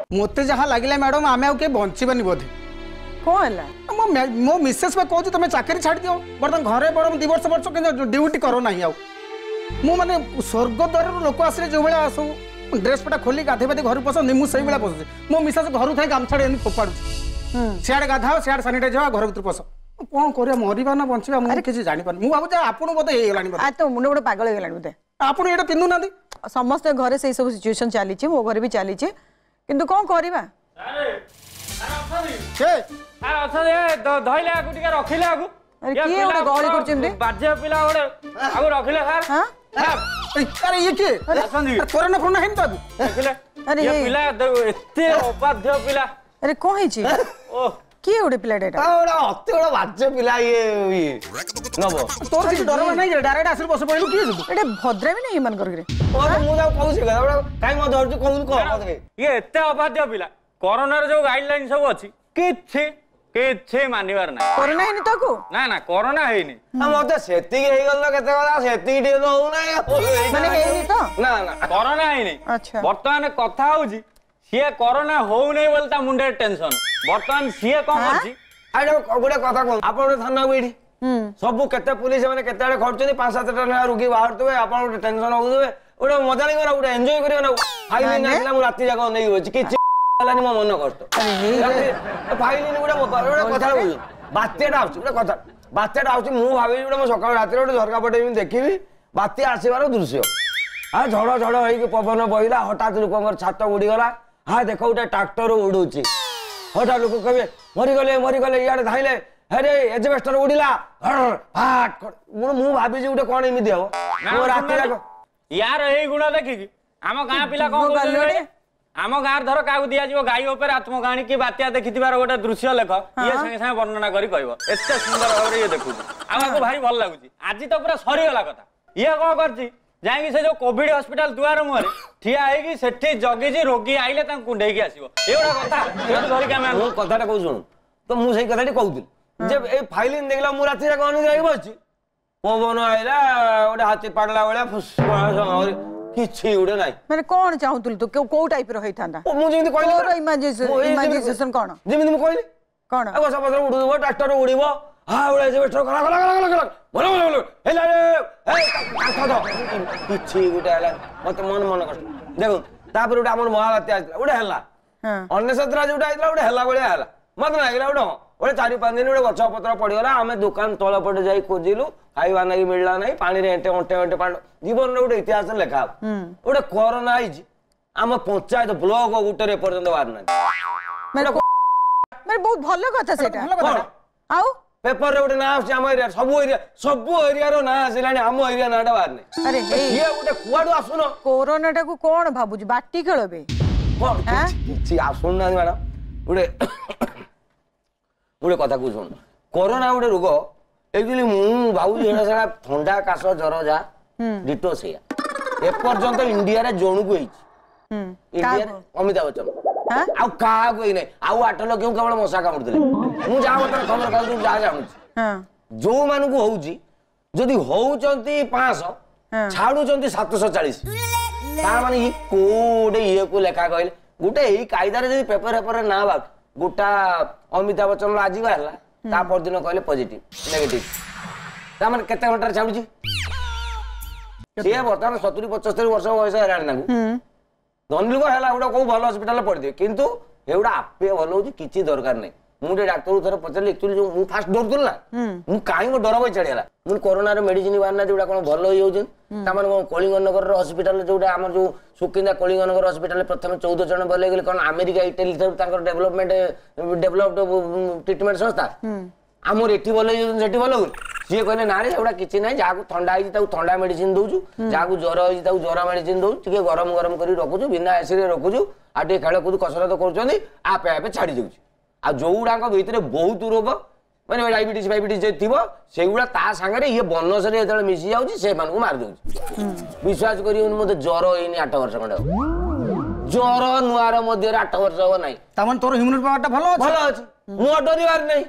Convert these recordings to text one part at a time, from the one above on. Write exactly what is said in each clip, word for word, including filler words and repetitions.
मते जहाँ लगे मैडम आम आगे बचानी बोधे कौन है मो मिसेस कहूँ तुम चाकरी छाड़ दियो बर्तमान घरे बड़ दि वर्ष वर्ष ड्यूटी करो ना मु माने स्वर्ग द्वार लोक आसे जो भाया सब ड्रेस पटा खोली गाधे बाधे घर पसंद मुझे भाया पसुचे मो मिसेस घर थे गामछाड़ी एमती फोपाड़ू सियाड़े गाधाओ सियाड़े सानिटाइज हो घर भर पस कौन कर मरवा ना बचा मुझे किसी जापर मुझे भावुँ आपको बोधे हो तो मुंड गोटे पागल हो बोधे आप ये पिंधु ना समस्त घरे से सब सिचुएशन चली मो घर भी चली किंतु कौन करवा धइले आगु टिके रखिले आगु अरे किए ओडे गहली करछिन बाजे पिला ओडे आगु रखिले सर हां अरे ये के आसंदी कोरोना फोन हेन तब देखिले अरे ये पिला एते अबाध्य पिला अरे कोन हिची ओ किए ओडे पिला डेटा ओडा अते ओडा बाजे पिला ये ये नबो तोर किछ डर नै डायरेक्ट आसर बस पइलु किए जु एडे भद्रा भी नै मन करके ओ मु जा कहू से ओडा काई म धरजु कहू को ये एते अबाध्य पिला कोरोना रे जो गाइडलाइन सब अछि किछि किछि मानिबार ना कोरोना हेनी ताको ना ना कोरोना हेनी हम मते सेति हे गल केते कला सेति डी तो हो ना माने हेनी तो ना ना कोरोना हेनी अच्छा वर्तमान कथा होजी सिए कोरोना हो नै बोलता मुंडे टेंशन वर्तमान सिए कोन अछि आडो गोटे कथा कोन आपण थाना बेठी सब केते पुलिस माने केते आडे खर्चनी पांच सात टा रोगी बाहरतबे आपण टेंशन होउबे ओडे मजा नै करा ओडे एन्जॉय करियो ना फाइल नाखला मु राती जाको नै होछि कि लानी मो मन कष्ट फाइल नि गोटे गोटे कथा बोल बात्याटा आउछि गोटे कथा बात्याटा आउछि मु भाबी गोटे मो सकाळ राती गोटे झरका पटे मी देखिबी बात्या आसीबार दृश्य आ झड़ झड़ होई पवन बहिला हठात लोकंकर छात उड़ी गला हा देखो गोटे ट्रैक्टर उडुची हठात लोक कहबे मरि गले मरि गले यार धाइले अरे एजबेस्टर उड़िला फाट मु भाबी जे गोटे कोन एमिति हो मो राती जाको यार एही गुण देखि आम गां पिला कोन करले आम गाँव धर क्या दि जाव गाई उपर आत्मकाणी की बात्या देखि गोटे दृश्य लेख ये संगे संगे वर्णना करी कहबो एते सुंदर भाव ये देखु आमको भारी भल लागुची आज तो पूरा सरीगला कथा ये कौन करची जाई से जो कोविड हॉस्पिटल दुआर मुहरे ठिया हेगी सेठी जगी रोगी आइले तां कुंडेकी आसीबो एवडा कथा ये धरि के मैं कथाटा कहू सुन तो मु सही कथाटी कहूतिल जे ए फाइलिन देखला मु राती जाक अनु जाई बछि पवन आइला ओडे हाथी पाडला बेला फुस किछि उडे नाही माने कोन चाहुतुल तू को टाइप रो हेथांदा मु जेमि कहली तोर इमेजिनेशन इमेजिनेशन कोन जेमि मु कहली कोन अब सब पत्र उडुबो ट्रैक्टर उडीबो हा उडे जे बेठो गला गला गला गला बोलो बोलो बोलो हेला रे ए काथा दो किछि उडे हला मत मन मन कष्ट देखो तापर उडे हमर महाबात्या आइला उडे हला हां अन्य सत्रा जे उडे आइला उडे हला बळे हला मत लागला उडे ओले चारि पांच दिन उडे गछ पत्र पड़ी गला हमें दुकान तळ पटे जाई खोजिलु खाइबा नाही मिलला नाही पानी रे एंटे ओंटे ओंटे पाण जीवन रे उडे इतिहास लेखा उडे कोरोना आइज हम पंचायत ब्लॉक उटरे पर्यंत बार नाही मेरे मेरे बहुत भलो कथा सेटा आउ पेपर रे उडे ना आसी हम एरिया सब एरिया सब एरिया रो ना आसिलानी हम एरिया नाडा बार नाही अरे हे ये उडे कुआडू आसुनो कोरोना टा को कोन भाबुजी बाटी खेलबे कोन किछि आसुन ना मैडम उडे उडे कथा को सुन कोरोना उडे रोग एक्चुअली मु भाऊ जेना सारा ठंडा काश जर जा डिटो सेया ए पर्यंत इंडिया रे जोनु को हिच इंडिया रे अमिताभ बच्चन हां आ का कोई नै आ आठ लोग क्यों केवल मशा कामुड़ देले मु जा बता खबर काउ जा जानु हां जो मानु को होउची जदी होउचंती पाँच सौ छाडुचंती सात सौ चालीस ता माने ई कोडे ये को लेखा कहले गुटे एही कायदा रे जदी पेपर पेपर ना बा गुटा अमिताभ बच्चन आज बाहला ता पर दिन कहले पॉजिटिव नेगेटिव ता माने केते घंटा छाडुची से बर्तमान सत्तर पचहत्तर वर्ष बयस हेरानी ना धनी लोक है गोटे कौ भल हस्पिटाल पढ़ी दे कितु एगुड़ा आपे भल हो किसी दरकार नहीं मुझे डाक्टर थर पचारि एक्चुअली जो मु फास्ट डरुल ना मु कहीं डर बई चढ़ीगला मुझे कोरोना मेडिसिन बाहर जोड़ा कौन भल हो कलिंगनगर हस्पिटाल जोटा आम जो सुकिंदा कलिंगनगर हस्पिटाल प्रथम चौदह जन बोले गले कौन America Italy development developed treatment संस्था आमर एटी भल से भल हो सी कहले ना रे एगुड़ा किसी ना जहाँ ठंडा है ठंडा मेडिसिन दौचु जहाँ ज्वर है ज्वर मेडिसिन दौ टे गरम गरम कर रखुचु बिना एसी रखुचु आ टे खेल कूद कसरत कर आपे आपे छाड़ी जाऊँ आ जो गुड़ाक भितर बहुत रोग मैंने डायबिटीज फाइबिटीज थी से गुड़ा ता सागर ये बनस जो मिसी जाऊँ से मार दे विश्वास कर मत ज्वर होनी आठ वर्ष खंडे ज्वर नुआर मध्य आठ वर्ष हम ना तोर ह्यूमन पावर भल भल अच्छे मु डर नहीं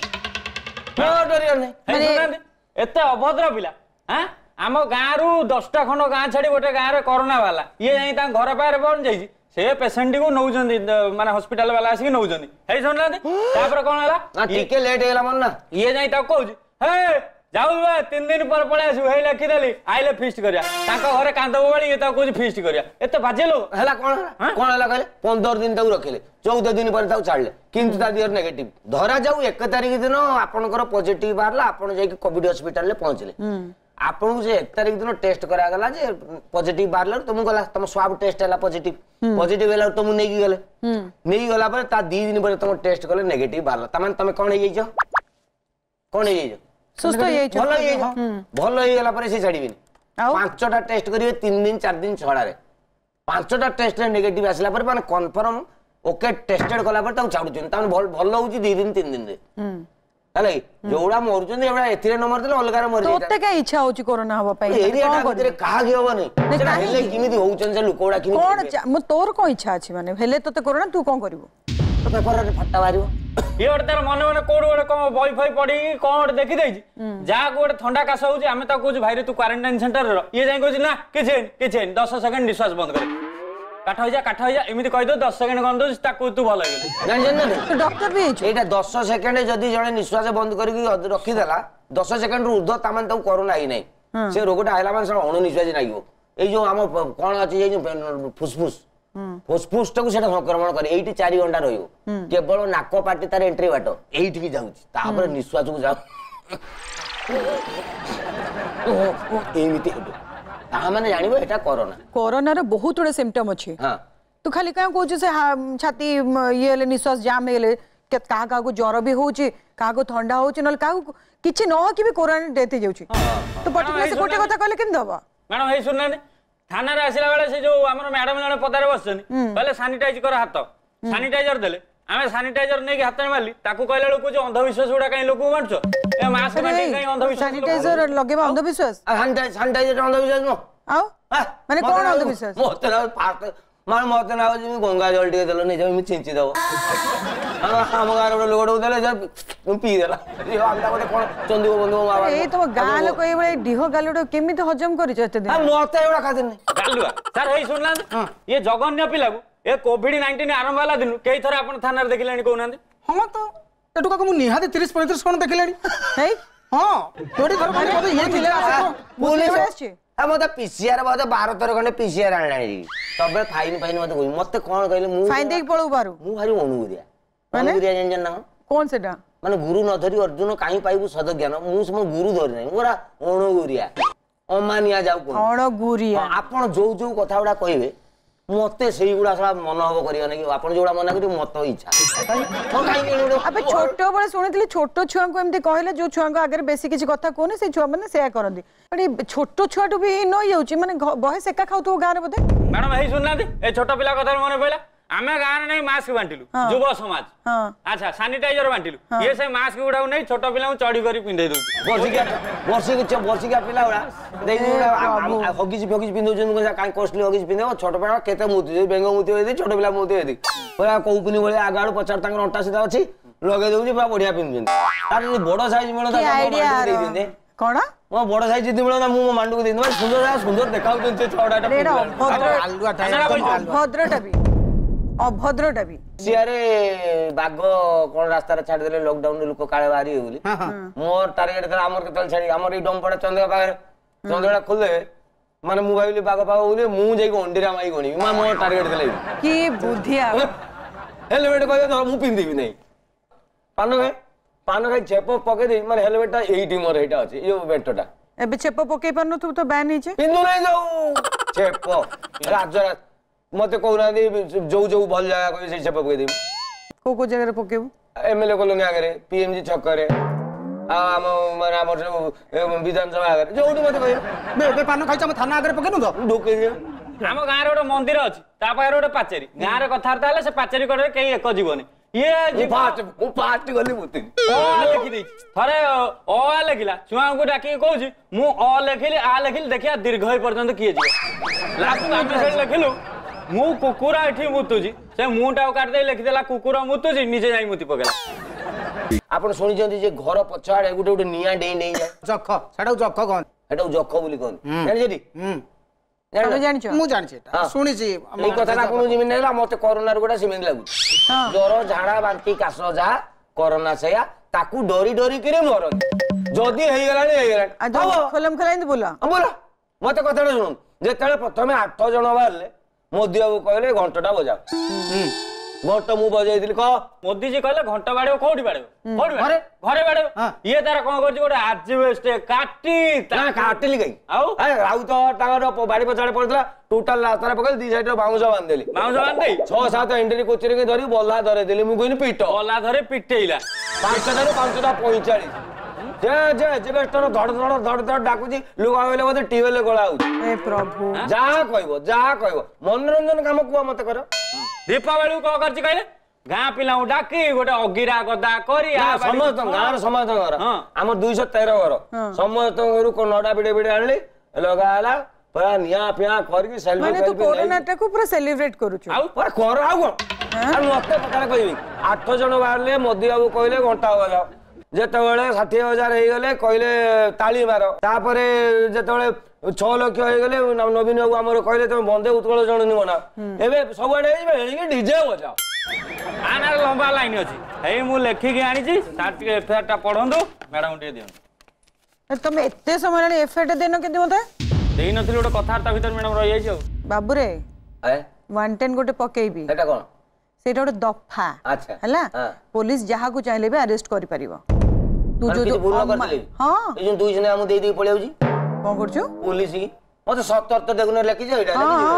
नहीं एते अभद्र पिला हां आम गाँव रु दसटा खंड गाँ छाड़ी गोटे गाँव रे कोरोना वाला ये जाई घर पारे पहुंच जाई से पेशेंट को नौजंदी माने हॉस्पिटल वाला आसी नौजंदी हे सुनला तापर कोन हला ना टिके लेट हेला मन ना ये जाई ता कहू हे जाऊ बे तीन दिन पर पळे आसु हे लिखि देली आइले फीस्ट करिया ताको घरे कांदबो बळी ता कहू फीस्ट करिया एते बाजे लो हेला कोन कोन हेला कहले पंद्रह दिन तक रखिले चौदह दिन पर ताऊ छाड़ले किंतु ता दियर नेगेटिव धरा जाऊ एक तारीख दिन आपनकर पॉजिटिव बारला आपन जाई कोविड हॉस्पिटल ले पहुंचले आपन से एक तारीख दिन टेस्ट करा गला जे पॉजिटिव बारला तुम गला तुम स्वाब टेस्ट हला पॉजिटिव पॉजिटिव हला तुम नै गले नै गला पर ता दो दिन पर तुम टेस्ट करले नेगेटिव बारला त माने तुम कोन हे जाइछो कोन हे जाइछो सुस्त हे जाइछो भलो हे भलो हे गला पर से छाड़ीबिनी पांचटा टेस्ट करिवे तीन दिन चार दिन छड़ा रे पांचटा टेस्ट रे नेगेटिव आसला पर माने कंफर्म ओके टेस्टेड कला पर ताऊ छाडुछन ता भल भल होउची दो दिन तीन दिन रे हले जोड़ा मरजुन एबडा एथिरे न मरदले अलगारे मर जाय तोते का इच्छा होची कोरोना हवा पई एरिया भितरे कहा के होबो नै सेटा हेले किमिति होउचन से लोकोडा किमिति कोन म तोर को इच्छा अछि माने हेले तोते कोरोना तू कोन करबो तो पेपर रे फट्टा मारिबो ये ओर तार मन मन कोड ओड को वाईफाई पड़ी कोन ओड देखि दैछि जा कोड ठंडा कास होउची हमें त कहू भाई रे तू क्वारंटाइन सेंटर रो ये जाई कहू ना किछे किछे दस सेकंड निश्वास बंद करे काठ हो जा काठ हो जा एमिति कहि दो दस सेकंड गन दो ताकू तू भल गेल जान जान ना डॉक्टर भी अछि एटा दस सेकंड जदी जणे निश्वास बंद करिकि रखि देला दस सेकंड रु ऊर्ध्व तामान ताऊ कोरोना आई नै से रोगटा आइला मान से अणु निश्वास नागियो ए जो हम कोन अछि ए जो फुसफुस फुसफुस टकु सेटा संक्रमण करे एटी चार घंटा रहियो केवल नाक पाटी तार एंट्री बाटो एठी की जाउची तापर निश्वास को जाउ एमिति हेबो ता माने जानिबो एटा कोरोना कोरोना रे बहुत उडे सिम्पटम अछि हां तू खाली का कहू से छाती ये ले निश्वास जाम हेले के का का को ज्वर भी होउची का को ठंडा होउची नल का किछि न हो कि भी कोरोना डेथ हे जाउची तो पर्टिकुलर से कोटे कथा कहले केम दबा मैडम हे सुनना थाना रे आसिला बेले से जो हमर मैडम जने पदारे बसछन कहले सैनिटाइज कर हाथ सैनिटाइजर देले आमे सैनिटाइजर नै के हाथ में मारली ताकू कहले लोक जो अंधविश्वास उडा काई लोक मारछो ए मास्क बांधी काई अंधविश्वास सैनिटाइजर लगेबा अंधविश्वास सैनिटाइजर अंधविश्वास नो आओ माने कोन अंधविश्वास मोते ना पास मार मोते ना जे गंगा जल टिके देलो नै जे मी चिंची दबो हम गार रो लोड देले जे पी देला यो आमटा कोटे कोन चंदू बंधु मावा ए तो गाल को ए बळे डिहो गालडो केमिति हजम करिछ एते दिन आ मोते एडा खादिन नै गालुआ सर हे सुनला ये जगन्य पिला को ए कोविड नाइनटीन आरंभ वाला दिन कई थरा अपन थाना रे देखिलानी कोनांदी हम तो एटुका को मु निहाते तीस पैंतीस कोन देखिलानी हे हां तोडी घर माने बोले ये थिले पुलिस आछे आ मते पीसीआर बादे बारह तेरह खंडे पीसीआर आनलानी तबे फाइन फाइन मते कोइ मते कोन कहले मु फाइन देख पळू बारू मु भारी अनुगुरिया अनुगुरिया जन जन ना कोन सेटा माने गुरु न धरि अर्जुन काई पाइबु सद ज्ञान मु सम गुरु धरि नै मोरा अनुगुरिया अमानिया जाऊ कोन अनुगुरिया आपण जो जो कथाउडा कहिबे मते सेही गुडा सब मन हबो करियो नै आपण जोडा मन करी मत इच्छा तो काई केनो अबे छोटो बळे सुनितली छोटो छुआ को एमती कहले जो छुआ को आगे बेसी किछि कथा कोने से छुआ माने सेया करंदी बड़ी छोटो छुआ टू भी न जाउची माने बहे सेका खाउ तो गारे बदे मैडम हे सुनना ए छोटो पिला कथा मने पइला आमे गान नै मास्क बांटिलु युव समाज हां अच्छा सैनिटाइजर बांटिलु ये से मास्क गुडा नै छोटो पिला चढ़ी करी पिंधै दउ वर्षिका वर्षिक वर्षिका पिला उडा देई उडा हगिस फगिस पिंधौ जन काई कॉस्टली हगिस पिंधौ छोटो पिला केते मुति बेंग मुति होई छोटो पिला मुति होई ओया कोउपिनी बळे आगाड़ पचार तांगर अंटा सीधा अछि लगे दउजी बा बढ़िया पिंधुन तार बड़ साइज मिलो ता आईडिया दे दिने कोना मो बड़ साइज जिति मिलो ना मु मांडू को दिन सुंदर सुंदर देखाउ ते छौडाटा भद्र आलुआ टाइप भद्रटा भी अभद्रटा भी सियारे बाग कोन रास्ता रे छाड़ देले लॉकडाउन लोक काळे बारी हो बोली मोर टारगेट था हमर केतल छाड़ी हमर ई डम पड़े चंदेगा पागे चंदेगा खोले माने मु भाईली बाग पाग बोले मु जाई अंडीरा माई गणी मा मोर टारगेट देले की बुद्धिया हेलमेट कहियो तो मु पिंदी भी नहीं पानो के पानो के चेप पके दे माने हेलमेट ता एई टीमर एटा अछि यो बेटटा एबे चेप पके परनो तू तो बैन हिचे पिंदु नहीं जाऊ चेप राजरा मते कहना दे जो जो भल जागा कहि से चेप पके दे को को जगह रे पकेबू एमएलए कॉलोनी आगे रे पीएमजी छक रे आ हम माने हमर विधानसभा आगे जोडी मते कहियो बे बे पानो खाइछ हम थाना आगे पकेनु तो ढोके दियो हम गाँ रे मंदिर अछि ता पाखे रे पाचेरी गाँ रे कथार्ता हले से पाचेरी करे कई एक जीवन ये जी फास्ट मु फास्ट गली मुति ओ लिखि दै थरे ओ आ लिखिला छुआ को डाकी कहूची मु ओ लिखिली आ लिखिली देखिया दीर्घ पर्यंत किए जी लास्ट में से लिखिलु मु कुकुरा एठी मुतुजी से मुटा काट दे लिखि देला कुकुरा मुतुजी निजे जाई मुति पकेला आपण सुनि जंती जे घर पछाड़े गुटे गुटे निया डेई डेई जाय जख सेटा जख कोन एटा जख बोली कोन जानि जेडी ତମେ ଜାଣିଛ ମୁଁ ଜାଣିଛି ଏଟା ଶୁଣିଛି ଏଇ କଥାଟା ଆପଣ ଯେମିତି ନେଲା ମତେ କରୋନା ରୁ ଗୋଟା ସେମିତି ଲାଗୁଛି ଜ୍ୱର ଝାଡା ବାନ୍ତି କାଶ ଯାହା କରୋନା ସେଇଆ ତାକୁ ଡରି ଡରିକିରି ମରନ୍ତି ଯଦି ହେଇଗଲାଣି ହେଇଗଲାଣି ଖୋଲମ ଖୋଲା ଏମିତି ବୋଲ ବୋଲ ମତେ କଥାଟା ଶୁଣନ୍ତୁ ଯେତେବେଳେ ପ୍ରଥମେ ଆଠ ଜଣ ବାହାରିଲେ ମୋଦି ବାବୁ କହିଲେ ଘଣ୍ଟଟା ବଜାଅ ଘଣ୍ଟ ମୁଁ ବଜେଇଥିଲି କହ ମୋଦିଜୀ କହିଲେ ଘଣ୍ଟ ବାଡିବ କୋଉଠି ବାଡିବ କୋଉଠି ଘରେ ଘରେ ବାଡିବ ଇଏ ତାର କଣ କରୁଛି ଗୋଟେ ଆଜବେଷ୍ଟ କାଟି କାଟିଲି କାଇଁ ଆଉ ରାଉତ ତାଙ୍କର ବାଡି ପଛଆଡେ ପଡିଥିଲା ଟୋଟାଲ ରାସ୍ତାରେ ପକେଇ ଦି ସାଇଡରେ ବାଉଁଶ ବାନ୍ଧିଦେଲି ବାଉଁଶ ବାନ୍ଧି ଛଅ ସାତ ଏଣ୍ଟ୍ରି କୋଚିରେ ଧରି ବଲ୍ଲା ଧରେଇଦେଲି ମୁଁ କହିଲି ପିଟ ବଲ୍ଲା ଧରି ପିଟେଇଲା ପାଞ୍ଚଟାରୁ ପାଞ୍ଚଟା ପଇଁଚାଳିଶ ଯେ ଯେ ଏଜବେଷ୍ଟର ଧଡ ଧଡ ଧଡ ଧଡ ଡାକୁଛି ଲୋକ କହିଲେ ବୋଧେ ଟ୍ୟୁବୱେଲ ଗଳା ହଉଛି ଏ ପ୍ରଭୁ ଯାହା କହିବ ଯାହା କହିବ ମନୋରଞ୍ଜନ କାମ କୁହ ମତେ କର ଦୀପାବଳି କଣ କରିଛି କହିଲେ ଗାଁ ପିଲାଙ୍କୁ ଡାକି ଗୋଟେ ଅଗିରା ଗଦା କରି ସମସ୍ତ ଗାଁର ସମସ୍ତଙ୍କର ଆମର ଦୁଇଶହ ତେର ଘର ସମସ୍ତଙ୍କ ଘରୁ ନଡା ବିଡେ ବିଡେ ଆଣିଲି ଲଗା ହେଲା ପୁରା ନିଆଁ ଫିଆଁ କରିକି ମାନେ ତୁ କୋରୋନାଟାକୁ ପୁରା ସେଲିବ୍ରେଟ କରୁଛୁ ଆଉ ପୁରା କର ଆଉ କଣ ମତେ କଥା କହିବି ଆଠ ଜଣ ବାହାରିଲେ ମୋଦି ବାବୁ କହିଲେ ଘଣ୍ଟା ବଜାଅ ଯେତେବେଳେ ଷାଠିଏ ହଜାର ହେଇଗଲେ କହିଲେ ତାଳି ମାର ତାପରେ ଯେତେବେଳେ ଛଅ ଲକ୍ଷ ହେଇଗଲେ ନବୀନ ବାବୁ ଆମର କହିଲେ ତମେ ବନ୍ଦେ ଉତ୍କଳ ଜଣ ନିବ ନା ଏବେ ସବୁଆଡେ ହେଇଯିବେ ଏଣିକି ଡିଜେ ବଜାଅ ଆନାର ଲମ୍ବା ଲାଇନ ଅଛି ଏଇ ମୁଁ ଲେଖିକି ଆଣିଛି ସାର୍ ଟିକେ ଏଫଆଇଆର ଟା ପଢନ୍ତୁ ମ୍ୟାଡାମ ଟିକେ ଦିଅନ୍ତୁ ତମେ ଏତେ ସମୟ ହେଲାଣି ଏଫଆଇଆର ଦେଇନ କେମିତି ମତେ ଦେଇନଥିଲି ଗୋଟେ କଥାବାର୍ତ୍ତା ଭିତରେ ମ୍ୟାଡାମ ରହିଯାଇଛି ଆଉ ବାବୁରେ ୱାନ୍ ଟେନ୍ ଗୋଟେ ପକେଇବି ସେଟା କଣ ସେଇଟା ଗୋଟେ ଦଫା ଆଚ୍ଛା ହେଲା ପୋଲିସ ଯାହାକୁ ଚାହିଁଲେ ବି ଆରେଷ୍ଟ କରିପାରିବ ତୁ ଯୋଉ ହଁ ଏଇ ଯୋଉ ଦୁଇ ଜଣ ଆମକୁ ଦେଇ ଦେଇ ପଳେଇ ଯାଉଛି କଣ କରୁଛୁ ପୋଲିସ ମତେ ସତର୍କ ଦେଖୁନ ଲେଖିଛ ଏଇଟା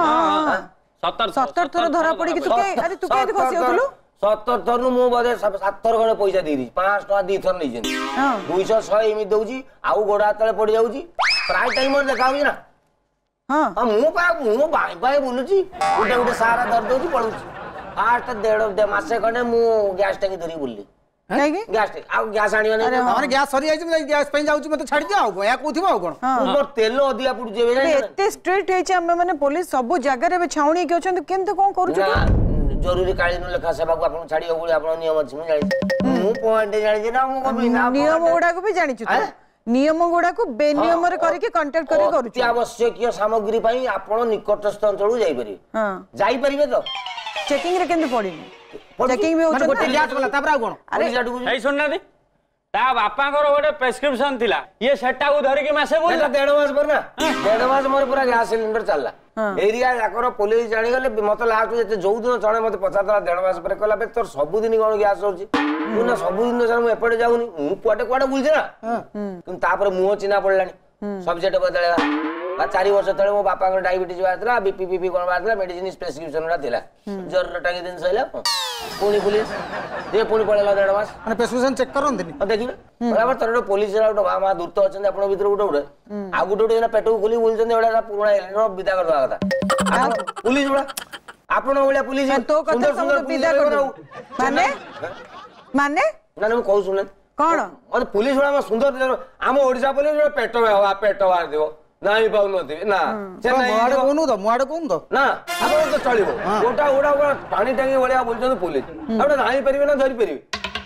ସତର ଥର ଧରା ପଡିକି ତୁ ଆରେ ତୁ କେମିତି ଖସି ଯାଉଥିଲୁ ସତର ଥରରୁ ମୁଁ ବୋଧେ ସାତ ଥର ଖଣ୍ଡେ ପଇସା ଦେଇଛି ପାଞ୍ଚଶହ ଟଙ୍କା ଦି ଥର ନେଇଛନ୍ତି ଦୁଇଶହ ଶହେ ଏମିତି ଦଉଛି ଆଉ ଗୋଡ ହାତ ତଳେ ପଡି ଯାଉଛି ପ୍ରାୟ ଟାଇମ ଦେଖା ହଉଛି ନା ହଁ ମୁଁ ମୁଁ ବାଇ ବାଇ ବୁଲୁଛି ଗୋଟେ ଗୋଟେ ସାରା ଧରି ଦଉଛି ପଳଉଛି ଫାଷ୍ଟ ଦେଢ ମାସେ ଖଣ୍ଡେ ମୁଁ ଗ୍ୟାସ ଟାଙ୍କି ଧରିକି ବୁଲିଲି ଗ୍ୟାସ ଆଣିବା ଗ୍ୟାସ ସରିଯାଇଛି ଗ୍ୟାସ ପାଇଁ ଯାଉଛି ମତେ ଛାଡି ଦିଅ ଆଉ ଏହା କହୁଥିବ ଆଉ କଣ ମୋର ତେଲ ଅଧିକା ପଡୁଛି ଏତେ ଷ୍ଟ୍ରିକ୍ଟ ହେଇଛି ଆମେ ମାନେ ପୋଲିସ ସବୁ ଜାଗାରେ ଏବେ ଛାଉଣି ହେଇକି ଅଛନ୍ତି କେମିତି କଣ କରୁଛୁ ଜରୁରୀ କାଳୀନ ଲେଖା ସେବାକୁ ଆପଣ ଛାଡିବ ବୋଲି ଆପଣ ନିୟମ ଅଛି ମୁଁ ଜାଣିଛି ମୁଁ ପଏଣ୍ଟ ଜାଣିଛି ନା ମୁଁ ନିୟମ ଗୁଡାକୁ ବି ଜାଣିଛୁ ନିୟମ ଗୁଡାକୁ ବେନିୟମରେ କରିକି କଣ୍ଟାକ୍ଟ କରି କରୁଛୁ ଆବଶ୍ୟକୀୟ ସାମଗ୍ରୀ ପାଇଁ ଆପଣ ନିକଟସ୍ଥ ଅଞ୍ଚଳକୁ ଯାଇପାରିବେ ଯାଇପାରିବେ ତ ଚେକିଂ ରେ କେମିତି ପଡିନି ଚେକିଂ ବି ମାନେ ଗୋଟେ ଗ୍ୟାସ ଗଲା ତାପରେ ଆଉ କଣ ଏଇ ଶୁଣୁନାହାନ୍ତି ତା ବାପାଙ୍କର ଗୋଟେ ପ୍ରେସକ୍ରିପସନ ଥିଲା ଇଏ ସେଟାକୁ ଧରିକି ମାସେ ବୁଲିଲା ଦେଢ ମାସ ପରେ ନା ଦେଢ ମାସ ମୋର ପୁରା ଗ୍ୟାସ ସିଲିଣ୍ଡର ଚାଲିଲା ଏରିଆ ଯାକର ପୋଲିସ ଜାଣିଗଲେ ମତେ ଲାଷ୍ଟ ଯେତେ ଯୋଉଦିନ ଜଣେ ମତେ ପଚାରିଦେଲା ଦେଢ ମାସ ପରେ କହିଲା ତୋର ସବୁଦିନ କଣ ଗ୍ୟାସ ହଉଛି ମୁଁ ନା ସବୁଦିନ ସାର୍ ମୁଁ ଏପଟେ ଯାଉନି ମୁଁ କୁଆଡେ କୁଆଡେ ବୁଲୁଛି ନା କିନ୍ତୁ ତାପରେ ମୁହଁ ଚିହ୍ନା ପଡିଲାଣି ସବଜେକ୍ଟ ବଦଳେଇବା ଚାରି ବର୍ଷ ତଳେ ମୋ ବାପାଙ୍କର ଡାଇବେଟିସ୍ ବାହାରିଥିଲା ବିପି ପିପି କଣ ବାହାରିଥିଲା ମେଡିସିନ ପ୍ରେସକ୍ରିପସନ ଗୁଡା ଥିଲା ଜରୁରୀ ଟାଙ୍ଗି ଦିନ ସରିଲା ପୁଣି ପୁଲିସ ଇଏ ପୁଣି ପଳେଇଲା ଦେଢ ମାସ ମାନେ ପ୍ରେସକ୍ରିପସନ ଚେକ୍ କରନ୍ତିନି ଦେଖିବେ ବରାବର ତୋର ଗୋଟେ ପୋଲିସ ଗୋଟେ ମା ମା ଦୂତ ଅଛନ୍ତି ଆପଣଙ୍କ ଭିତରେ ଗୋଟେ ଗୋଟେ ଆଉ ଗୋଟେ ଗୋଟେ ପେଟକୁ ଖୋଲି ବୁଲୁଛନ୍ତି ଏଗୁଡା ପୁରୁଣା ହେଇଗଲାଣି ବିଦା କରିଦବା କଥା ପୁଲିସ ଗୁଡା ଆପଣଙ୍କ ଭଳିଆ ପୁଲିସ ସୁନ୍ଦର ସୁନ୍ଦର ମାନେ ମାନେ ନା ମୁଁ କହୁ ଶୁଣେ କଣ ମତେ ପୁଲିସ ଗୁଡା ସୁନ୍ଦର ଆମ ଓଡିଶା ପୋଲିସ ପେଟ ହବା ପେଟ ବାହାରିଥିବ ନାଇଁ ପାଉନଥିବେ ନା କହୁନୁ ତ ମୁଁ ଆଡେ କହୁନୁ ତ ନା ଆପଣ ତ ଚଳିବ ଗୋଟା ଗୋଟା ଗୋଟା ପାଣି ଟାଙ୍କି ଭଳିଆ ବୁଲୁଛନ୍ତି ପୋଲିସ ଆପଣ ଜାଣି ପାରିବେ ନା ଧରି ପାରିବେ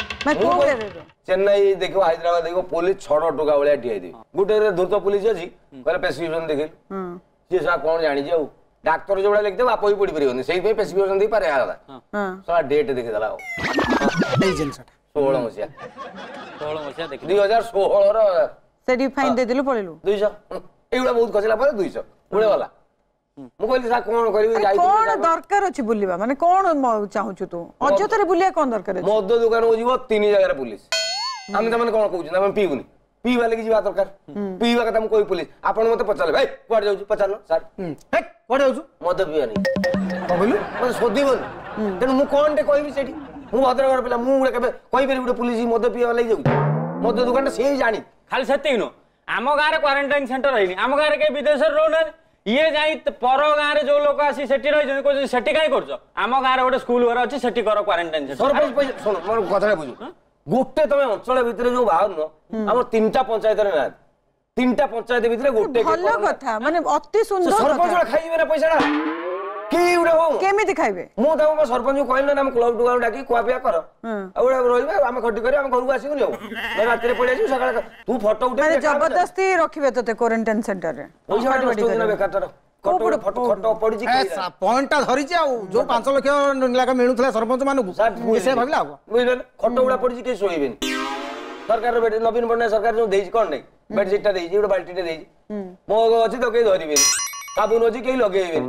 ଚେନ୍ନାଇ ଦେଖିବ ହାଇଦ୍ରାବାଦ ଦେଖିବ ପୋଲିସ ଛଡ ଟୋକା ଭଳିଆ ଠିଆ ହେଇଥିବେ ଗୋଟେ ଧୂର୍ତ ପୋଲିସ ଅଛି କହିଲେ ପ୍ରେସକ୍ରିପସନ ଦେଖିଲୁ ସିଏ ସାର୍ କଣ ଜାଣିଛି ଆଉ ଡାକ୍ତର ଯୋଉଟା ଲେଖିଦେବ ବାପ ବି ପଢି ପାରିବନି ସେଇଥିପାଇଁ ପ୍ରେସକ୍ରିପସନ ଦେଇ ପାରେ କଥା ସାରା ଡେଟ୍ ଦେଖିଦେଲା ଆଉ ଏଇ ଜିନିଷଟା ଷୋହଳ ମସିହା ଷୋହଳ ମସିହା ଦେଖି ଦୁଇ ହଜାର ଷୋହଳର ସେଠି ଫାଇନ ଦେଇଦେଲୁ ପଳେଇଲୁ ଦୁଇଶହ ଏଇଗୁଡା ବହୁତ ଖସିଲା ପରେ ଦୁଇଶହ ପୁଣି ଗଲା ମୁଁ କହିଲି ସାର୍ କଣ କରିବି କଣ ଦରକାର ଅଛି ବୁଲିବା ମାନେ କଣ ଚାହୁଁଛୁ ତୁ ଅଯଥାରେ ବୁଲିବା କଣ ଦରକାର ଅଛି ମଦ ଦୋକାନକୁ ଯିବ ତିନି ଜାଗାରେ ପୁଲିସ ଆମେ ସେମାନେ କଣ କହୁଛନ୍ତି ଆମେ ପିଇବୁନି ପିଇବା ଲାଗି ଯିବା ଦରକାର ପିଇବା କଥା ମୁଁ କହିବି ପୁଲିସ ଆପଣ ମତେ ପଚାରିଲେ ଭାଇ କୁଆଡେ ଯାଉଛୁ ପଚାରିଲ ସାର୍ କୁଆଡେ ଯାଉଛୁ ମଦ ପିଇବାନି କହିଲୁ ମତେ ଶୋଧିବନି ତେଣୁ ମୁଁ କଣଟେ କହିବି ସେଠି ମୁଁ ଭଦ୍ରକର ପିଲା ମୁଁ କେବେ କହିପାରିବି ଗୋଟେ ପୁଲିସ ମଦ ପିଇବା ଲାଗି ଯାଉଛି ମଦ ଦୋକାନଟା ସେ ଜାଣି ଖାଲି ସେତିକି ନୁହଁ ଆମ ଗାଁରେ କ୍ୱାରେଣ୍ଟାଇନ ସେଣ୍ଟର ହେଇନି ଆମ ଗାଁରେ କେହି ବିଦେଶରେ ରହୁନାହାନ୍ତି ଇଏ ଯାଇ ପର ଗାଁରେ ଯୋଉ ଲୋକ ଆସି ସେଠି ରହିଛନ୍ତି କହୁଛନ୍ତି ସେଠି କାଇଁ କରୁଛ ଆମ ଗାଁରେ ଗୋଟେ ସ୍କୁଲ ଘର ଅଛି ସେଠି କର କ୍ୱାରେଣ୍ଟାଇନ ସରପଞ୍ଚ ଶୁଣ ମୋର କଥାଟା ବୁଝୁ ଗୋଟେ ତମେ ଅଞ୍ଚଳ ଭିତରେ ଯୋଉ ବାହାରୁନ ଆମର ତିନିଟା ପଞ୍ଚାୟତରେ ନାହାନ୍ତି ତିନିଟା ପଞ୍ଚାୟତ ଭିତରେ ଗୋଟେ ଭଲ କଥା ମାନେ ଅତି ସୁନ୍ଦର ସରପଞ୍ଚ ଖାଇବେ ନା ପଇସାଟା କି ଗୋଟେ ହଉ କେମିତି ଖାଇବେ ମୁଁ ତାଙ୍କୁ ସରପଞ୍ଚକୁ କହିଲି ନା ଆମେ କ୍ଲବ ଟୁକା ଡାକି ଖୁଆ ପିଆ କର ଆଉ ରହିବେ ଆମେ ଖଟି କରି ଆମେ ଘରକୁ ଆସିବୁନି ଆଉ ରାତିରେ ପଳେଇ ଆସିବୁ ସକାଳେ ତୁ ଫଟୋ ଉଠେଇ ଜବରଦସ୍ତି ରଖିବେ ତତେ କ୍ୱାରେଣ୍ଟାଇନ ସେଣ୍ଟରରେ ପଇସା ବେକାରଟାର ଖଟ ଫଟୋ ଖଟ ପଡିଛି ପଏଣ୍ଟଟା ଧରିଛି ଆଉ ଯୋଉ ପାଞ୍ଚ ଲକ୍ଷ ଲେଖା ମିଳୁଥିଲା ସରପଞ୍ଚ ମାନଙ୍କୁ ସେ ଭାବିଲା ହବ ବୁଝିଲେ ଖଟ ଗୁଡା ପଡିଛି କେହି ଶୋଇବେନି ସରକାର ନବୀନ ପଟ୍ଟନାୟକ ସରକାର ଯୋଉ ଦେଇଛି କଣ ନାହିଁ ବେଡସିଟ୍ ଟା ଦେଇଛି ଗୋଟେ ବାଲ୍ଟିଟେ ଦେଇଛି ମୋ ଅଛି ତ କେହି ଧରିବେନି ସାବୁନ ଅଛି କେହି ଲଗେଇବେନି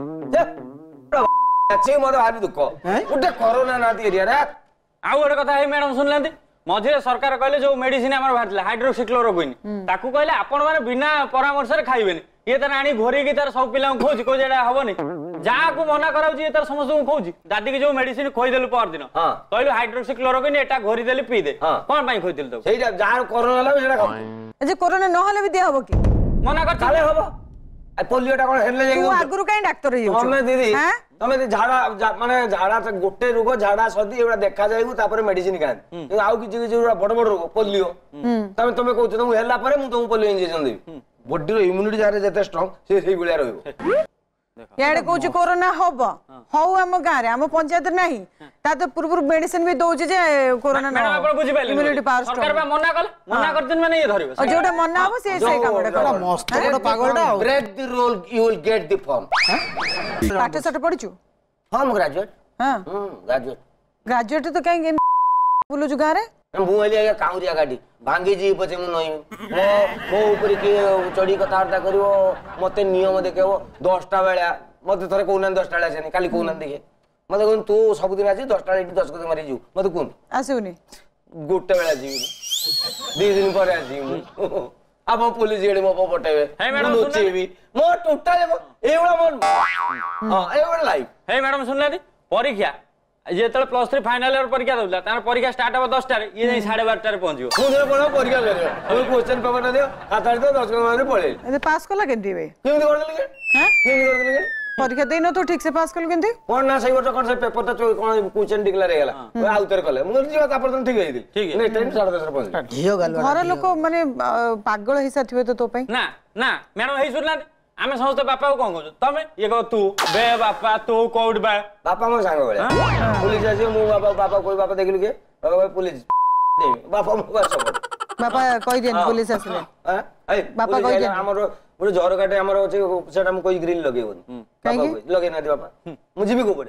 ମତେ ଭାରି ଦୁଃଖ ଗୋଟେ କରୋନା ନାହାନ୍ତି ଏରିଆରେ ଆଉ ଗୋଟେ କଥା ହେଇ ମ୍ୟାଡମ ଶୁଣିନାହାନ୍ତି ମଝିରେ ସରକାର କହିଲେ ଯୋଉ ମେଡିସିନ ଆମର ବାହାରିଥିଲା ହାଇଡ୍ରୋକ୍ସିକ୍ଲୋରୋକୁଇନ୍ ତାକୁ କହିଲେ ଆପଣ ମାନେ ବିନା ପରାମର୍ଶରେ ଖାଇବେନି ଇଏ ତାର ଆଣି ଘୋରିକି ତାର ସବୁ ପିଲାଙ୍କୁ ଖୋଉଛି କହୁଛି ଏଇଟା ହବନି ଯାହାକୁ ମନା କରାଉଛି ଇଏ ତାର ସମସ୍ତଙ୍କୁ ଖୋଉଛି ଦାଦିକି ଯୋଉ ମେଡିସିନ ଖୋଇଦେଲୁ ପରଦିନ କହିଲୁ ହାଇଡ୍ରୋକ୍ସିକ୍ଲୋରୋକୁଇନ୍ ଏଟା ଘୋରିଦେଲି ପିଇଦେ କଣ ପାଇଁ ଖୋଇଦେଲୁ ତାକୁ ସେଇଟା ଯାହାର କରୋନା ହେଲା ସେଇଟା ଖାଉ ଯେ କୋରୋନା ନହେଲେ ବି ଦିଆ ହବ କି ମନା କରି ତାହେଲେ ହବ ପୋଲିଓ ଟା କଣ ହେଲେ ତୁ ଆଗରୁ କାଇଁ ଡାକ୍ତର ହେଇଯାଉଛୁ ତମେ ଦିଦି ତମେ ଝାଡା ମାନେ ଝାଡା ଗୋଟେ ରୋଗ ଝାଡା ସର୍ଦ୍ଦି ଏଗୁଡା ଦେଖାଯାଏ ତାପରେ ମେଡିସିନ ଖାଆନ୍ତି କିନ୍ତୁ ଆଉ କିଛି କିଛି ବଡ ବଡ ରୋଗ ପୋଲିଓ ତମେ ତମେ କହୁଛ ତମକୁ ହେଲା ପରେ ମୁଁ ତମକୁ ପୋଲିଓ ଇଞ୍ଜେକ୍ସନ ଦେବି ବଡିର ଇମ୍ୟୁନିଟି ଯାହାର ଯେତେ ଷ୍ଟ୍ରଙ୍ଗ ସେ ସେଇଭଳିଆ ରହିବ ଇଆଡେ କହୁଛି କୋରୋନା ହବ ହଉ ଆମ ଗାଁରେ ଆମ ପଞ୍ଚାୟତରେ ନାହିଁ ତା ତ ପୂର୍ବରୁ ମେଡିସିନ ବି ଦଉଛି ଯେ କୋରୋନା ନ ଆପଣ ବୁଝିପାରିଲେ ଇମ୍ୟୁନିଟି ପାୱାର ସରକାର ବା ମନା କଲେ ମନା କରିଛନ୍ତି ମାନେ ଇଏ ଧରିବ ଯୋଉଟା ମନା ହବ ସେ ସେଇ କାମଟା କରିବ ମସ୍ତ ବଡ ପାଗଳଟା ଆଉ break the rule you will get the form ପାଠ ସାଠ ପଢିଛୁ ହଁ ମୁଁ ଗ୍ରାଜୁଏଟ୍ ହଁ ଗ୍ରାଜୁଏଟ୍ ଗ୍ରାଜୁଏଟ ତ କାଇଁ ବୁଲୁଛୁ ଗାଁରେ ମୁଁ କହିଲି ଆଜ୍ଞା କାଉଁରିଆ ଗାଡି ଭାଙ୍ଗିଯିବି ପଛେ ମୁଁ ନଇବି ମୋ ମୋ ଉପରେ କିଏ ଚଢି କଥାବାର୍ତ୍ତା କରିବ ମତେ ନିୟମ ଦେଖେଇବ ଦଶଟା ବେଳା ମତେ ଥରେ କହୁନାହାନ୍ତି ଦଶଟା ବେଳେ ଆସିନି କାଲି କହୁନାହାନ୍ତି ଦେଖେ ମତେ କହୁନି ତୁ ସବୁଦିନ ଆସି ଦଶଟା ବେଳେ ଏଠି ଦଶ କଥା ମାରି ଯିବୁ ମତେ କୁହନ୍ତୁ ଆସିବୁନି ଗୋଟେ ବେଳେ ଆସିବି ଦି ଦିନ ପରେ ଆସିବି ମୁଁ ଆମ ପୋଲିସ ଗାଡି ମୋ ପଟେଇବେ ଲୁଚେଇବି ମୋ ଟୋଟାଲ ଏଇଭଳିଆ ମୋ ହଁ ଏଇଭଳିଆ ଲାଇଫ ହେ ମ୍ୟାଡମ ଶୁଣିନାହାନ୍ତି ପରୀକ୍ଷା ଯେତେବେଳେ ପ୍ଲସ୍ ଥ୍ରୀ ଫାଇନାଲ ଇୟର ପରୀକ୍ଷା ଦଉଥିଲା ତାର ପରୀକ୍ଷା ଷ୍ଟାର୍ଟ ହବ ଦଶଟାରେ ଇଏ ଯାଇ ସାଢେ ବାରଟାରେ ପହଞ୍ଚିବ ମୁଁ ଦିନ ପଢିବ ପରୀକ୍ଷା କରିବ ତମେ କ୍ୱେଶ୍ଚନ ପେପରଟା ଦିଅ ଖାତା ଦିଅ ଦଶ ମିନିଟ୍ ପଳେଇଲି ଏବେ ପାସ୍ କଲା କେମିତି ଏବେ କେମିତି କରିଦେଲି କି କେମିତି କରିଦେଲି କି ପରୀକ୍ଷା ଦେଇନ ତୁ ଠିକ ସେ ପାସ୍ କଲୁ କେମିତି କଣ ନା ସେଇ ବର୍ଷ କଣ ସେ ପେପରଟା କଣ କ୍ୱେଶ୍ଚନ ଡିକ୍ଲେୟାର ହେଇଗଲା ଆଉଥରେ କଲେ ମୁଁ ଯିବା ତାପରେ ତମେ ଠିକ ହେଇଥିଲି ଠିକ ନେକ୍ସଟ ଟାଇମ୍ ସାଢେ ଦଶରେ ପହଞ୍ଚିଲି ଝିଅ ଗାଲ ଘର ଲୋକ ମାନେ ପାଗଳ ହେଇସାରିଥିବେ ତ ତୋ ପାଇଁ ନା ନା ମ୍ୟାଡମ ହେଇ ଶୁଣିନାହାନ୍ତି ଆମେ ସମସ୍ତେ ବାପାକୁ କଣ କହୁଛୁ ତମେ ଇଏ କହ ତୁ ବେ ବାପା ତୁ କୋଉଠି ବା ବାପା ମୋ ସାଙ୍ଗ ଭଳିଆ ପୁଲିସ ଆସିବ ମୁଁ ବାପା ବାପା କହି ବାପା ଦେଖିଲୁ କିଏ ବାପା କହି ପୁଲିସ ବାପା ମୋ ସପୋର୍ଟ ବାପା କହିଦିଅନ୍ତି ପୁଲିସ ଆସିଲେ ବାପା କହିଦିଅନ୍ତି ଆମର ଗୋଟେ ଝରକାଟେ ଆମର ଅଛି ସେଟା ମୁଁ କହି ଗ୍ରିଲ ଲଗେଇବନି ଲଗେଇ ନାହାନ୍ତି ବାପା ମୁଁ ଯିବି କୋଉପଟେ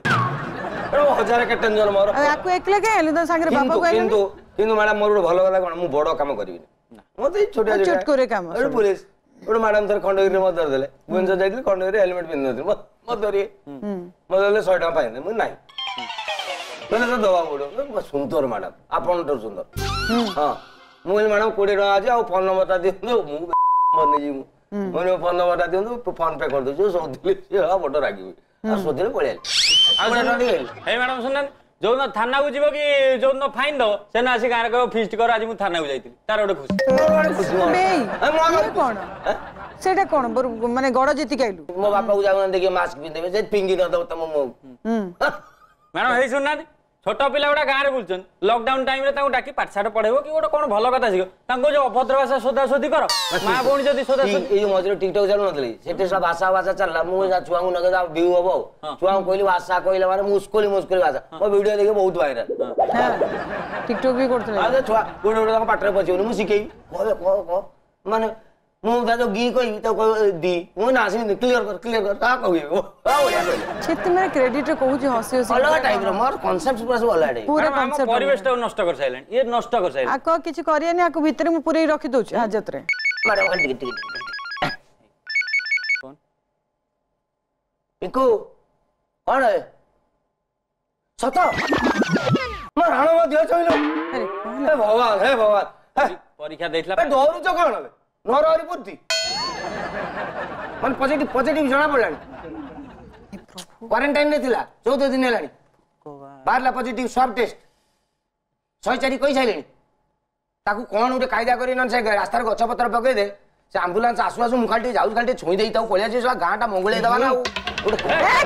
ହଜାର କେତେ ଜଣ ମୋର ଆକୁ ଏକଲା କାଇଁ ହେଲୁ ତା ସାଙ୍ଗରେ ବାପା କହିଲେ କିନ୍ତୁ କିନ୍ତୁ ମ୍ୟାଡାମ ମୋର ଗୋଟେ ଭଲ କଥା କଣ ମୁଁ ବଡ କାମ କରିବିନି ମତେ ଛୋଟିଆ ଚୁଟକୁରେ କାମ ପୁଲିସ ଗୋଟେ ମ୍ୟାଡାମ ଥରେ ଖଣ୍ଡଗିରିରେ ମତେ ଧରିଦେଲେ ଭୁବନେଶ୍ୱର ଯାଇଥିଲି ଖଣ୍ଡଗିରିରେ ହେଲମେଟ ପିନ୍ଧି ମତେ ଧରିବେ ମତେ ଧରିଲେ ଶହେ ଟଙ୍କା ପାଇଲେ ମୁଁ ନାହିଁ କହିଲେ ତ ଦବାକୁ ପଡିବ ସୁନ୍ଦର ମ୍ୟାଡାମ ଆପଣଙ୍କଠାରୁ ସୁନ୍ଦର ହଁ ମୁଁ କହିଲି ମ୍ୟାଡାମ କୋଡିଏ ଟଙ୍କା ଅଛି ଆଉ ଫୋନ ନମ୍ବରଟା ଦିଅନ୍ତୁ ମୁଁ ବନେଇଯିବି ମୁଁ ମୁଁ ଫୋନ ନମ୍ବରଟା ଦିଅନ୍ତୁ ଫୋନ ପେ କରିଦଉଛି ଶୋଧିଲି ବଡ ରାଗିବି ଆଉ ଶୋଧିଲେ ପଳେଇ ଆସିଲି ହେଇ ମ୍ୟାଡାମ ଶୁଣନାହାନ୍ତି ଯୋଉଦିନ ଥାନାକୁ ଯିବ କି ଯୋଉଦିନ ଫାଇନ ଦବ ସେଦିନ ଆସି ଗାଁରେ କହିବ ଫିଷ୍ଟ କର ଆଜି ମୁଁ ଥାନାକୁ ଯାଇଥିଲି ତାର ଗୋଟେ ଖୁସି କଣ ସେଇଟା କଣ ମାନେ ଗଡ ଜିତିକି ଆଇଲୁ ମୋ ବାପାକୁ ଯାଉନାହାନ୍ତି ଦେଖି ମାସ୍କ ପିନ୍ଧିବେ ସେ ପିଙ୍ଗି ନଦବ ତମ ମୁହଁ ମ୍ୟାଡମ ହେଇ ଶୁଣୁନାହାନ୍ତି ଛୋଟ ପିଲା ଗୁଡା ଗାଁରେ ବୁଲୁଛନ୍ତି ଲକଡାଉନ ଟାଇମରେ ତାଙ୍କୁ ଡାକି ପାଠଶାଠ ପଢେଇବ କି ଗୋଟେ କଣ ଭଲ କଥା ଶିଖ ତାଙ୍କୁ ଯୋଉ ଅଭଦ୍ର ଭାଷା ସୋଦାସୋଦି କର ମା ଭଉଣୀ ଯଦି ସୋଦାସୋଦି ଏଇ ଯୋଉ ମଝିରେ ଟିକଟକ୍ ଚାଲୁନଥିଲି ସେଠି ସବୁ ଭାଷା ଭାଷା ଚାଲିଲା ମୁଁ ଛୁଆଙ୍କୁ ନଗେଇ ଭିଉ ହବ ଆଉ ଛୁଆଙ୍କୁ କହିଲି ଭାଷା କହିଲେ ମାନେ ମୁସ୍କୁଲି ମୁସ୍କୁଲି ଭାଷା ମୋ ଭିଡିଓ ଦେଖି ବହୁତ ଭାଇରାଲ ଟିକଟକ୍ ବି କରୁଥିଲେ ଛୁଆ ଗୋଟେ ଗୋଟେ ତାଙ୍କ ପାଠରେ ପଚିବନି ମୁଁ ଶିଖେଇବି କହ କହ କହ ମାନେ ମୁଁ ତା ଯୋଉ ଗି କହିବି ତାକୁ କହିବ ଦି ମୁଁ ନା ଆସିବି କ୍ଲିୟର କର କ୍ଲିୟର କର ତା କହିବି ବଢିଆ କହିଲେ ସେତେ ମାନେ କ୍ରେଡିଟ କହୁଛି ହସି ହସି ଅଲଗା ଟାଇପର ମୋର କନସେପ୍ଟ ପୁରା ସବୁ ଅଲଗା ଟାଇପ ପୁରା ଆମ ପରିବେଶଟାକୁ ନଷ୍ଟ କରିସାରିଲେଣି ଇଏ ନଷ୍ଟ କରିସାରିଲେଣି ଆକୁ କିଛି କରିଆନି ଆକୁ ଭିତରେ ମୁଁ ପୁରେଇ ରଖି ଦଉଛି ହାଜତରେ ମ୍ୟାଡାମ ଖାଲି ଟିକେ ଟିକେ ପିଙ୍କୁ କଣ ସତ ମୋ ରାଣ ମୋ ଦେହ ଛୁଇଁଲ ହେ ଭଗବାନ ହେ ଭଗବାନ ପରୀକ୍ଷା ଦେଇଥିଲା ଡରୁଛ କଣ ମୋର ହରି ପୂର୍ତ୍ତି ମାନେ ପଜିଟିଭ ପଜିଟିଭ ଜଣା ପଡିଲାଣି କ୍ୱାରେଣ୍ଟାଇନ ରେ ଥିଲା ଚଉଦ ଦିନ ହେଲାଣି ବାହାରିଲା ପଜିଟିଭ ସ୍ୱାବ ଟେଷ୍ଟ ଶହେ ଚାରି କହିସାରିଲେଣି ତାକୁ କଣ ଗୋଟେ କାଇଦା କରି ନ ସେ ରାସ୍ତାରେ ଗଛ ପତ୍ର ପକେଇ ଦେ ସେ ଆମ୍ବୁଲାନ୍ସ ଆସୁ ଆସୁ ମୁଁ ଖାଲି ଟିକେ ଯାଉଛି ଖାଲି ଟିକେ ଛୁଇଁ ଦେଇ ତାକୁ ପଳେଇ ଆସିଛି ଗାଁଟା ମଙ୍ଗୁଳେଇ ଦେବା ନା ଆଉ ଗୋଟେ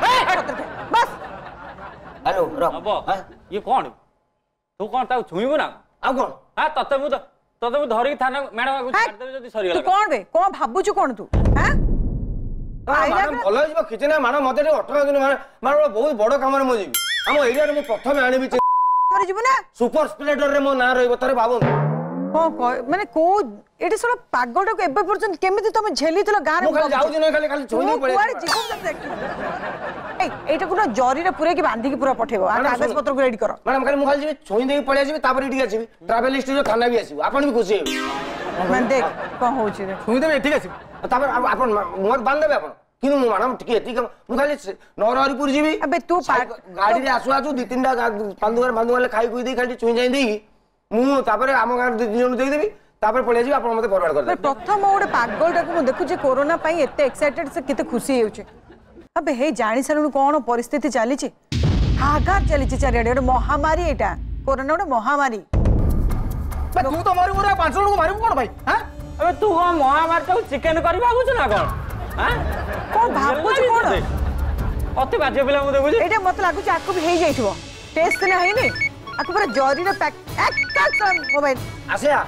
ହ୍ୟାଲୋ ହବ ଇଏ କଣ ତୁ କଣ ତାକୁ ଛୁଇଁବୁ ନା ଆଉ କଣ ହଁ ତତେ ମୁଁ ତତେ ମୁଁ ଧରିକି ଥାନା ମ୍ୟାଡମ ଛାଡ଼ିଦେବି ଯଦି ସରିଗଲା କଣ ବେ କଣ ଭାବୁଛୁ କଣ ତୁ ଭଲ ହେଇଯିବ କିଛି ନା ମ୍ୟାଡମ ମତେ ଟିକେ ଅଠର ଦିନ ମାନେ ବହୁତ ବଡ କାମରେ ମୁଁ ଯିବି ଆମ ଏରିଆରେ ମୁଁ ପ୍ରଥମେ ଆଣିବି ଯିବୁ ନା ସୁପର ସ୍ପ୍ଲେଡର ରେ ମୋ ନାଁ ରହିବ ଥରେ ଭାବନ୍ତୁ को माने को एटी सोला पागडा को एबे पर्यंत केमिति तुम झेली थलो गार मु खाली जाउ दिन खाली खाली छोई पड़े कुआड़ जीवन जब देख ए एटा पुरा जरी रे पूरे की बांधी की पूरा पठेबो आ कागज पत्र को रेडी करो मैडम खाली मु खाली जेबी छोई देई पळे आसीबी तापर इडी आसीबी ट्रैवल हिस्ट्री जो थाना भी आसीबो आपण भी खुशी हेबी मैं देख कोन होची रे छुई देबे ठीक अछि तापर आपण मोर बांध देबे आपण किनु मु मैडम ठीक एती मु खाली नरहरिपुर जीबी अबे तू गाड़ी रे आसु आसु दि तीनटा पांदुगर पांदुगर खाई कुई देई खाली छुई जाई देई मु तापर आम गार दि जण देई देबी तापर पळे आसीबी आपण मते फॉरवर्ड कर दे प्रथम ओडे पागलटा को देखु जे कोरोना पई एते एक्साइटेड से किते खुशी हेउची अबे हे जानि सारू कोन परिस्थिति चली छी हागार चली छी चारियाडे ओडे महामारी एटा कोरोना ओडे महामारी बे तू तो मारू मोरा पांच जण को मारू कोन भाई हां अबे तू कोन महामारी तो चिकन करबा कुछ ना कोन हां कोन भाबु छी कोन अति बाजे पिला मु देखु एटा मत लागु छी आकु भी हे जाइथिबो टेस्ट ना हेनी आकु पूरा जरी रे पैक एक का मोबाइल आसे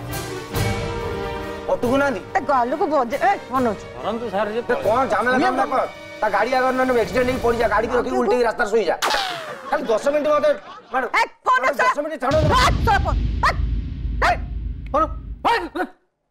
अटुकु ना दी ए गालु को बजे ए मनोज परंतु सर जे कोन झमेला काम ना कर ता गाड़ी अगर न एक्सीडेंट नहीं पड़ जा गाड़ी की रखी उल्टी रास्ता सोई जा खाली दस मिनिट मते मैडम एक फोन दस मिनिट छाड़ो बात तो फोन फोन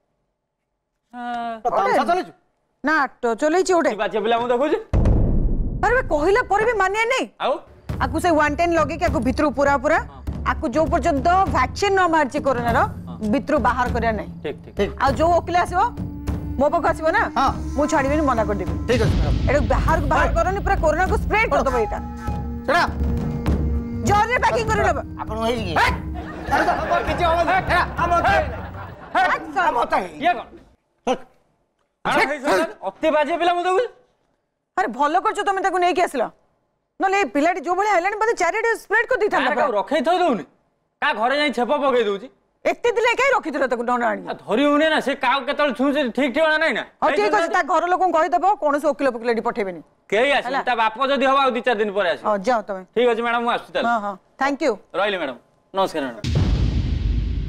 तामसा चले छु ना तो चले छी ओडे बाजे पिला मु देखु अरे कहला पर भी मानिया नहीं आउ आकु से वन टेन लगे के आकु भितरु पूरा पूरा आकु जो पर्यंत वैक्सीन न मारची कोरोना रो भितरु बाहर करिया नहीं ठीक ठीक आ जो ओकिला आसीबो मो पक आसीबो ना हां मु छाड़ीबेनी मना कर देबी ठीक अछि मैडम एडो बाहर बाहर करनी पूरा कोरोना को स्प्रेड कर दबो एटा छड़ा जोरे पैकिंग कर लब आपण होई गी अरे तो हम किछि आवाज हम हम होता है ये कोन अरे हे अति बाजे पिला मु देखु अरे भलो करछ तमे ताको नै के आसला नले पिलाटी जो भले आइलानी बदे चारिडे स्प्रेड कर दी था का रखै थई दउनी का घरे जाई छेप पगै दउची एते दिले काई रखि दिले ताको डोना आनी धरी होने ना से काउ केतल छुचे ठीक ठिकाना नै ना हां ठीक अछि ता घर लोगन कहि देबो कोन से ओकिलो पकिलाटी पठेबेनी केही आसी ता बाप जदी हवा दु चार दिन पर आसी हां जाओ तमे ठीक अछि मैडम मु आसु ताल हां हां थैंक यू रहिली मैडम नमस्कार मैडम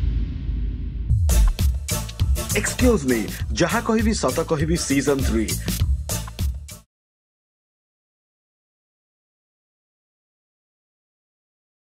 एक्सक्यूज मी जहा कहिबी सत कहिबी सीजन थ्री